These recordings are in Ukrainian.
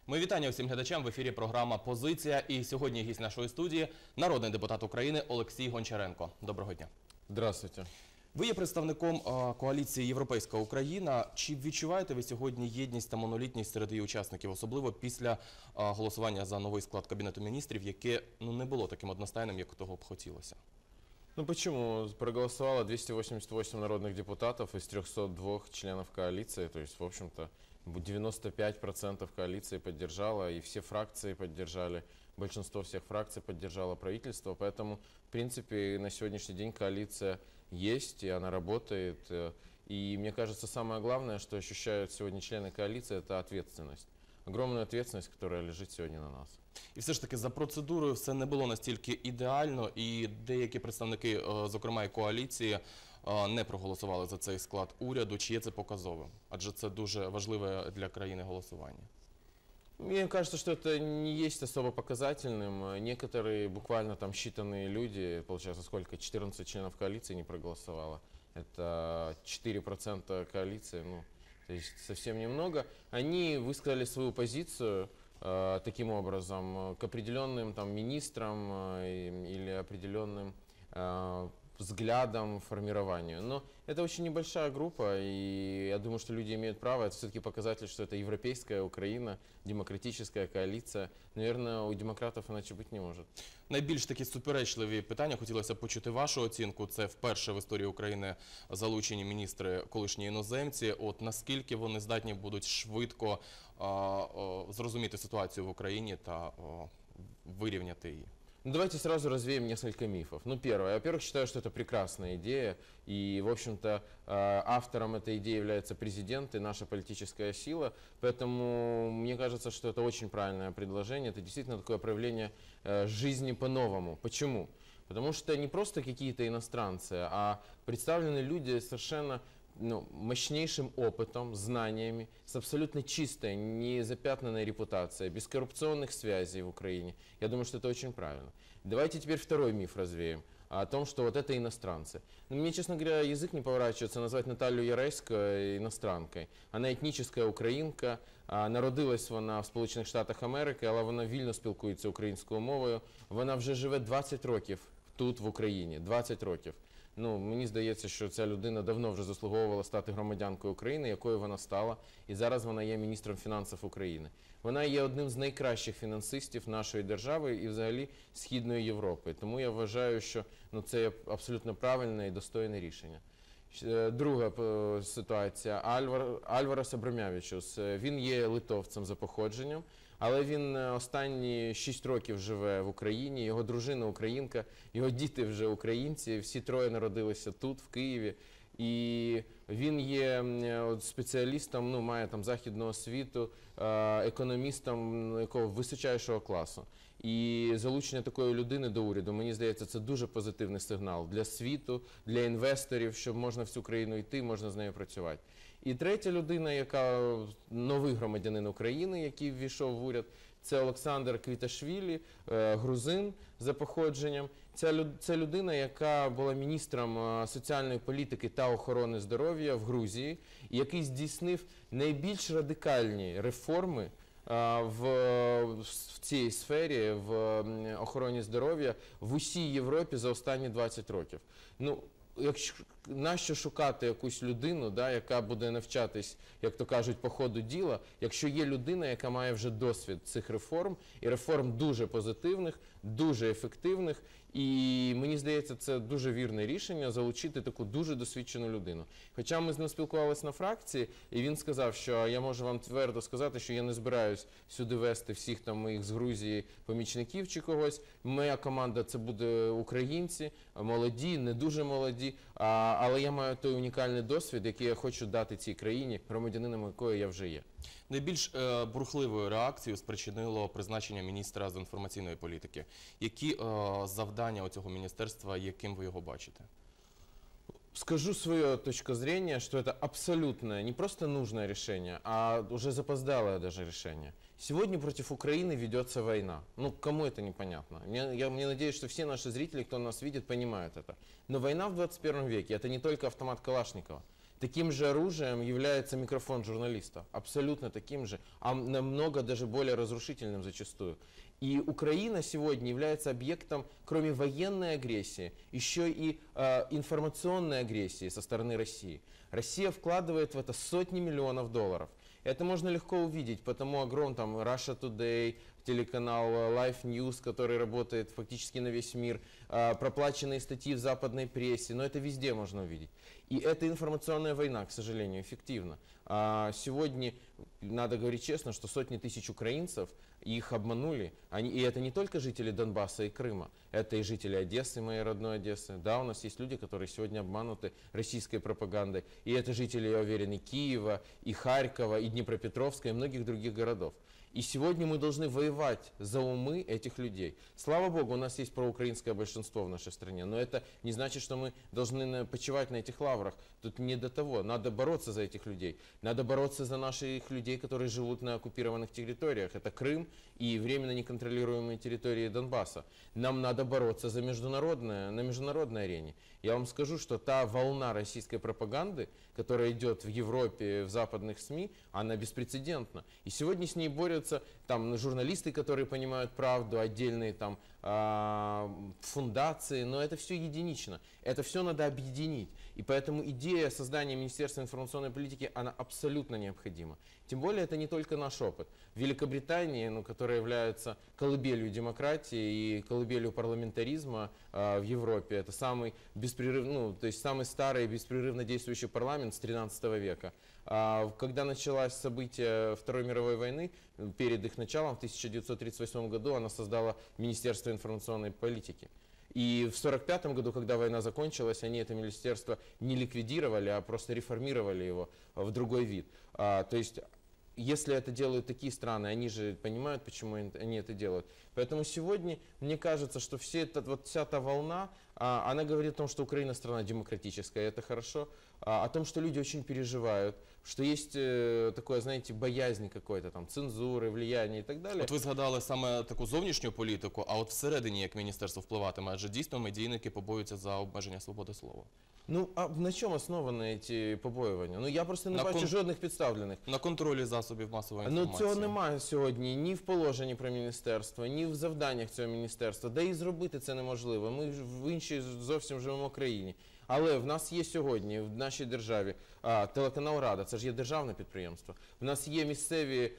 Мої вітання усім глядачам. В ефірі програма «Позиція». І сьогодні гість нашої студії – народний депутат України Олексій Гончаренко. Доброго дня. Здравствуйте. Ви є представником коаліції «Європейська Україна». Чи відчуваєте ви сьогодні єдність та монолітність серед її учасників, особливо після голосування за новий склад Кабінету міністрів, яке не було таким одностайним, як того б хотілося? Ну почему? Проголосовало 288 народных депутатов из 302 членов коалиции, то есть, в общем-то, 95% коалиции поддержало, и все фракции поддержали, большинство всех фракций поддержало правительство, поэтому, в принципе, на сегодняшний день коалиция есть, и она работает, и мне кажется, самое главное, что ощущают сегодня члены коалиции, это ответственность. Огромную ответственность, которая лежит сьогодні на нас. І все ж таки за процедурою все не було настільки ідеально, і деякі представники, зокрема і коаліції, не проголосували за цей склад уряду. Чи є це показовим? Адже це дуже важливе для країни голосування. Мне кажется, что это не есть особо показательным. Некоторые, буквально там считанные люди, получается сколько, 14 членов коалиции не проголосовало. Это 4% коалиции, то есть совсем немного. Они высказали свою позицию таким образом к определенным там министрам или определенным взглядам, формированию. Но это очень небольшая группа, и я думаю, что люди имеют право. Это все-таки показатель, что это европейская Украина, демократическая коалиция. Наверное, у демократов иначе быть не может. Найбільш такі суперечливі питання, хотілося почути вашу оцінку. Це вперше в історії України залучені міністри колишні іноземці. От наскільки вони здатні будуть швидко зрозуміти ситуацію в Україні та вирівняти її? Ну, давайте сразу развеем несколько мифов. Первое. Я, во-первых, считаю, что это прекрасная идея. И, в общем-то, автором этой идеи является президент и наша политическая сила. Поэтому мне кажется, что это очень правильное предложение. Это действительно такое проявление жизни по-новому. Почему? Потому что не просто какие-то иностранцы, а представлены люди совершенно мощнейшим опытом, знаниями, с абсолютно чистой, незапятнанной репутацией, без коррупционных связей в Украине. Я думаю, что это очень правильно. Давайте теперь второй миф развеем о том, что вот это иностранцы. Мне, честно говоря, язык не поворачивается назвать Наталью Яресько иностранкой. Она этническая українка, народилась вона в Сполучених Штатах Америки, але вона вільно спілкується українською мовою. Вона вже живе 20 років тут, в Україні. 20 років. Мені здається, що ця людина давно вже заслуговувала стати громадянкою України, якою вона стала, і зараз вона є міністром фінансів України. Вона є одним з найкращих фінансистів нашої держави і взагалі Східної Європи. Тому я вважаю, що це є абсолютно правильне і достойне рішення. Друга ситуація. Альварас Абрамявичус. Він є литовцем за походженням, але він останні 6 років живе в Україні, його дружина українка, його діти вже українці, всі троє народилися тут, в Києві. І він є спеціалістом, має там західну освіту, економістом якого височайшого класу. І залучення такої людини до уряду, мені здається, це дуже позитивний сигнал для світу, для інвесторів, що можна в цю країну йти, можна з нею працювати. І третя людина, яка новий громадянин України, який ввійшов в уряд, це Олександр Квіташвілі, грузин за походженням. Це людина, яка була міністром соціальної політики та охорони здоров'я в Грузії, і який здійснив найбільш радикальні реформи в цій сфері, в охороні здоров'я в усій Європі за останні 20 років. Нащо шукати якусь людину, яка буде навчатись, як то кажуть, по ходу діла, якщо є людина, яка має вже досвід цих реформ, і реформ дуже позитивних, дуже ефективних, і мені здається, це дуже вірне рішення залучити таку дуже досвідчену людину. Хоча ми з ним спілкувалися на фракції, і він сказав, що я можу вам твердо сказати, що я не збираюсь сюди вести всіх там моїх з Грузії помічників чи когось. Моя команда – це буде українці, молоді, не дуже молоді, але я маю той унікальний досвід, який я хочу дати цій країні, громадянином якої я вже є. Найбільш бурхливою реакцією спричинило призначення міністра з інформаційної політики. Які завдання у цього міністерства, яким ви його бачите? Скажу свою точку зрения, что это абсолютно не просто нужное решение, а уже запоздалое даже решение. Сегодня против Украины ведется война. Кому это непонятно? Я надеюсь, что все наши зрители, кто нас видит, понимают это. Но война в 21 веке – это не только автомат Калашникова. Таким же оружием является микрофон журналиста, абсолютно таким же, а намного даже более разрушительным зачастую. И Украина сегодня является объектом, кроме военной агрессии, еще и информационной агрессии со стороны России. Россия вкладывает в это сотни миллионов долларов. Это можно легко увидеть, потому там Russia Today, телеканал Life News, который работает фактически на весь мир, проплаченные статьи в западной прессе, но это везде можно увидеть. И эта информационная война, к сожалению, эффективна. Сегодня, надо говорить честно, что сотни тысяч украинцев, их обманули. И это не только жители Донбасса и Крыма, это и жители Одессы, моей родной Одессы. Да, у нас есть люди, которые сегодня обмануты российской пропагандой. И это жители, я уверен, и Киева, и Харькова, и Днепропетровска, и многих других городов. И сегодня мы должны воевать за умы этих людей. Слава Богу, у нас есть проукраинское большинство в нашей стране, но это не значит, что мы должны почивать на этих лаврах. Тут не до того. Надо бороться за этих людей. Надо бороться за наших людей, которые живут на оккупированных территориях. Это Крым и временно неконтролируемые территории Донбасса. Нам надо бороться на международной арене. Я вам скажу, что та волна российской пропаганды, которая идет в Европе, в западных СМИ, она беспрецедентна. И сегодня с ней борются журналисты, которые понимают правду, отдельные фундации, но это все единично. Это все надо объединить. И поэтому идея создания Министерства информационной политики, она абсолютно необходима. Тем более это не только наш опыт. В Великобритании, которая является колыбелью демократии и колыбелью парламентаризма в Европе, это самый самый старый беспрерывно действующий парламент с 13 века. Когда началось событие Второй мировой войны, перед их началом, в 1938 году, она создала Министерство информационной политики. И в 1945 году, когда война закончилась, они это министерство не ликвидировали, а просто реформировали его в другой вид. То есть, если это делают такие страны, они же понимают, почему они это делают. Поэтому сегодня, мне кажется, что вся эта волна, она говорит о том, что Украина страна демократическая, это хорошо, о том, что люди очень переживают, що є такое, знаєте, боязнь какой-то, цензури, влияння і так далі. От ви згадали саме таку зовнішню політику, а от всередині як міністерство впливатиме? Адже дійсно медійники побоюються за обмеження свободи слова. А на чому основані ці побоювання? Я просто не бачу жодних підстав для них. На контролі засобів масової інформації. Цього немає сьогодні ні в положенні про міністерство, ні в завданнях цього міністерства. Да і зробити це неможливо. Ми в іншій зовсім живемо країні. Але в нас є сьогодні в нашій державі телеканал «Рада», це ж є державне підприємство. В нас є місцеві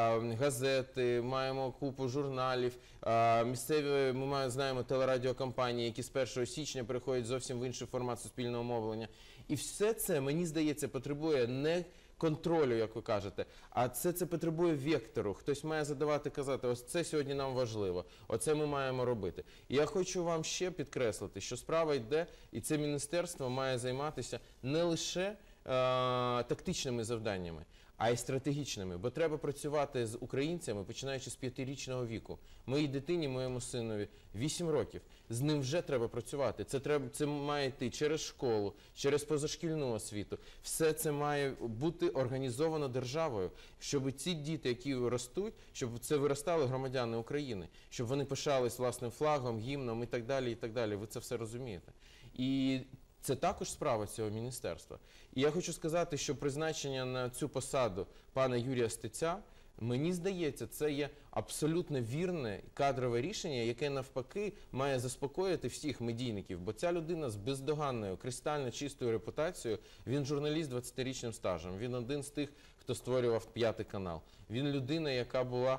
газети, маємо купу журналів, місцеві, ми знаємо телерадіокомпанії, які з 1 січня переходять зовсім в інший формат суспільного мовлення. І все це, мені здається, потребує не контролю, як ви кажете, а це потребує вектору. Хтось має казати, ось це сьогодні нам важливо, оце ми маємо робити. І я хочу вам ще підкреслити, що справа йде, і це міністерство має займатися не лише тактичними завданнями, а й стратегічними, бо треба працювати з українцями, починаючи з 5-річного віку. Моїй дитині, моєму синові 8 років. З ним вже треба працювати. Це має йти через школу, через позашкільну освіту. Все це має бути організовано державою, щоб ці діти, які ростуть, щоб це виростали громадяни України, щоб вони пишались власним флагом, гімном і так далі, і так далі. Ви це все розумієте. І це також справа цього міністерства. І я хочу сказати, що призначення на цю посаду пана Юрія Стеця, мені здається, це є абсолютно вірне кадрове рішення, яке навпаки має заспокоїти всіх медійників. Бо ця людина з бездоганною, кристально чистою репутацією, він журналіст з 20-річним стажем, він один з тих, хто створював «П'ятий канал». Він людина, яка була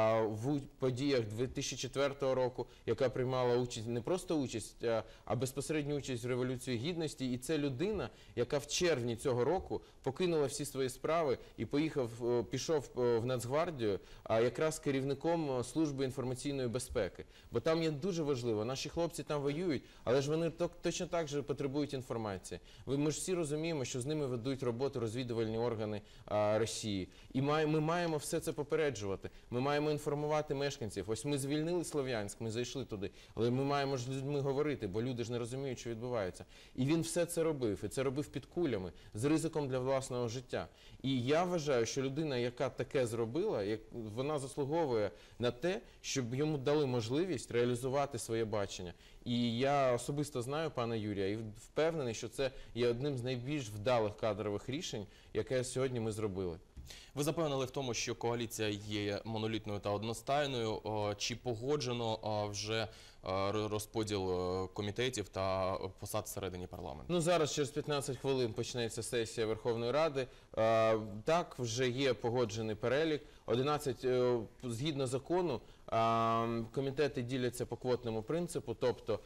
в подіях 2004 року, яка приймала участь, не просто участь, а безпосередню участь в Революції Гідності. І це людина, яка в червні цього року покинула всі свої справи і пішов в Нацгвардію якраз керівником Служби інформаційної безпеки. Бо там є дуже важливо, наші хлопці там воюють, але ж вони точно так же потребують інформації. Ми ж всі розуміємо, що з ними ведуть роботу розвідувальні органи Росії. І ми маємо все це попереджувати. Ми маємо інформувати мешканців. Ось ми звільнили Слов'янськ, ми зайшли туди, але ми маємо ж з людьми говорити, бо люди ж не розуміють, що відбувається. І він все це робив, і це робив під кулями, з ризиком для власного життя. І я вважаю, що людина, яка таке зробила, вона заслуговує розраховує на те, щоб йому дали можливість реалізувати своє бачення. І я особисто знаю пана Юрія і впевнений, що це є одним з найбільш вдалих кадрових рішень, яке сьогодні ми зробили. Ви запевнили в тому, що коаліція є монолітною та одностайною. Чи погоджено вже розподіл комітетів та посад всередині парламенту? Ну, зараз через 15 хвилин почнеться сесія Верховної Ради. Так, вже є погоджений перелік. 11, згідно закону, комітети діляться по квотному принципу, тобто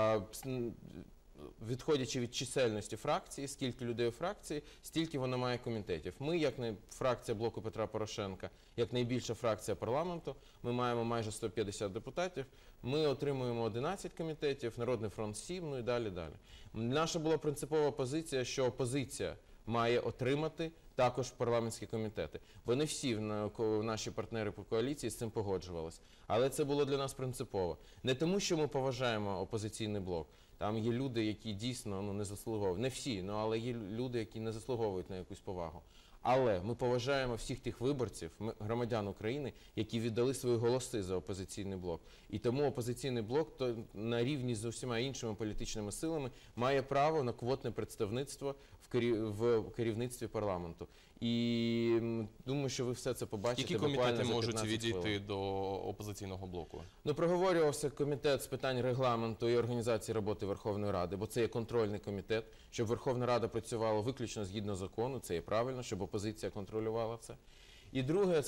відходячи від чисельності фракції, скільки людей у фракції, стільки вона має комітетів. Ми, як фракція Блоку Петра Порошенка, як найбільша фракція парламенту, ми маємо майже 150 депутатів, ми отримуємо 11 комітетів, Народний фронт 7, ну і далі. Наша була принципова позиція, що опозиція має отримати також парламентські комітети. Бо не всі наші партнери по коаліції з цим погоджувалися. Але це було для нас принципово. Не тому, що ми поважаємо опозиційний блок. Там є люди, які дійсно не заслуговують. Не всі, але є люди, які не заслуговують на якусь повагу. Але ми поважаємо всіх тих виборців, громадян України, які віддали свої голоси за опозиційний блок. І тому опозиційний блок на рівні з усіма іншими політичними силами має право на квотне представництво в керівництві парламенту. І думаю, що ви все це побачите. Які комітети буквально за можуть 15 відійти хвилин. до опозиційного блоку? Проговорювався комітет з питань регламенту і організації роботи Верховної Ради, бо це є контрольний комітет, щоб Верховна Рада працювала виключно згідно закону, це є правильно, щоб опозиція контролювала це. І друге,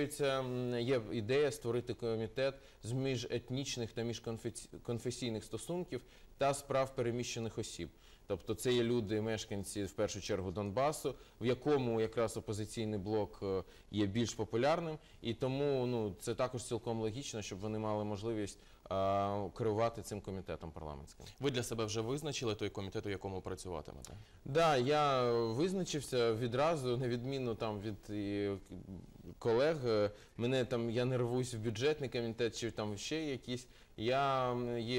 є ідея створити комітет з міжетнічних та міжконфесійних стосунків та справ переміщених осіб. Тобто це є люди, мешканці, в першу чергу, Донбасу, в якому якраз опозиційний блок є більш популярним. І тому це також цілком логічно, щоб вони мали можливість керувати цим комітетом парламентським. Ви для себе вже визначили той комітет, у якому працюватимете? Так, я визначився відразу, на відміну від колег. Я не рвусь в бюджетний комітет чи там ще якісь. Я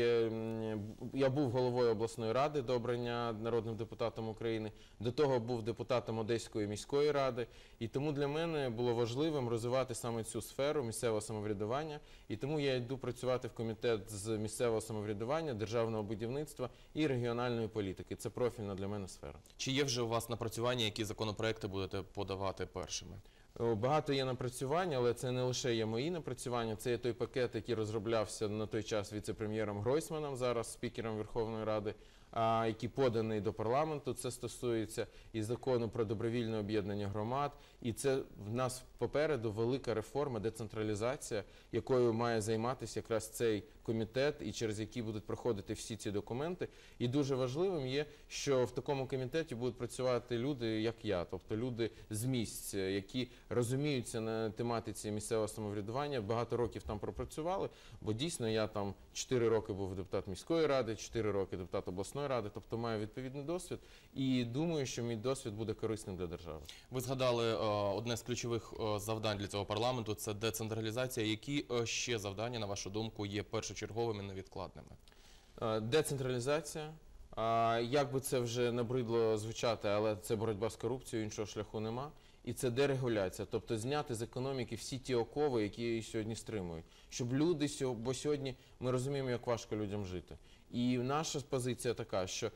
був головою обласної ради до обрання народним депутатом України, до того був депутатом Одеської міської ради, і тому для мене було важливим розвивати саме цю сферу місцевого самоврядування, і тому я йду працювати в комітет з місцевого самоврядування, державного будівництва і регіональної політики. Це профільна для мене сфера. Чи є вже у вас напрацювання, які законопроекти будете подавати першими? Багато є напрацювань, але це не лише є мої напрацювання, це є той пакет, який розроблявся на той час віце-прем'єром Гройсманом, зараз спікером Верховної Ради, який поданий до парламенту. Це стосується і закону про добровільне об'єднання громад, і це в нас попереду велика реформа, децентралізація, якою має займатися якраз цей комітет, і через який будуть проходити всі ці документи. І дуже важливим є, що в такому комітеті будуть працювати люди, як я, тобто люди з місць, які розуміються на тематиці місцевого самоврядування, багато років там пропрацювали, бо дійсно я там 4 роки був депутат міської ради, 4 роки депутат обласної ради, тобто маю відповідний досвід, і думаю, що мій досвід буде корисним для держави. Ви згадали одне з ключових завдань для цього парламенту – це децентралізація. Які ще завдання, на вашу думку, є першочерговими і невідкладними? Децентралізація. Як би це вже набридло звучати, але це боротьба з корупцією, іншого шляху нема. І це дерегуляція, тобто зняти з економіки всі ті окови, які її сьогодні стримують. Щоб люди, бо сьогодні ми як важко людям жити. І наша позиція така, що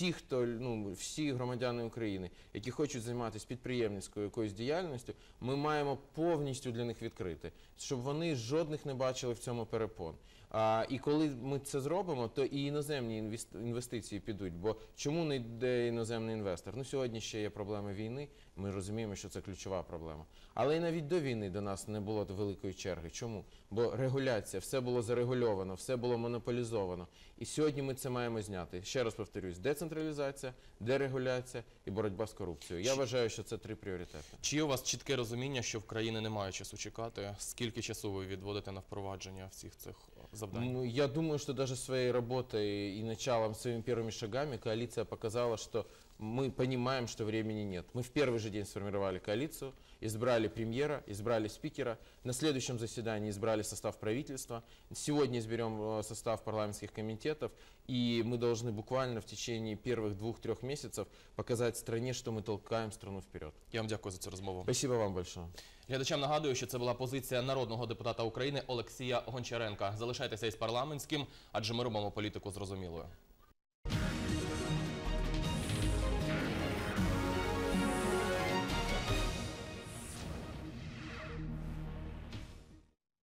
всі громадяни України, які хочуть займатися підприємницькою якоюсь діяльністю, ми маємо повністю для них відкрити, щоб вони жодних не бачили в цьому перепон. І коли ми це зробимо, то і іноземні інвестиції підуть. Бо чому не йде іноземний інвестор? Сьогодні ще є проблеми війни, ми розуміємо, що це ключова проблема. Але і навіть до війни до нас не було великої черги. Чому? Бо регуляція, все було зарегульовано, все було монополізовано. І сьогодні ми це маємо зняти. Ще раз повторюсь, децентралізація, дерегуляція і боротьба з корупцією. Я вважаю, що це 3 пріоритети. Чи є у вас чітке розуміння, що в країні немає часу чекати? Скільки часу ви відводите на впровадження всіх цих завдань? Я думаю, что даже своей работой и началом, своими первыми шагами коалиция показала, что мы понимаем, что времени нет. Мы в первый же день сформировали коалицию, избрали премьера, избрали спикера, на следующем заседании избрали состав правительства, сегодня изберем состав парламентских комитетов, и мы должны буквально в течение первых 2-3 месяцев показать стране, что мы толкаем страну вперед. Я вам дякую за цю розмову. Спасибо вам большое. Глядачам нагадую, що це була позиція народного депутата України Олексія Гончаренка. Залишайтеся із парламентським, адже ми робимо політику зрозумілою.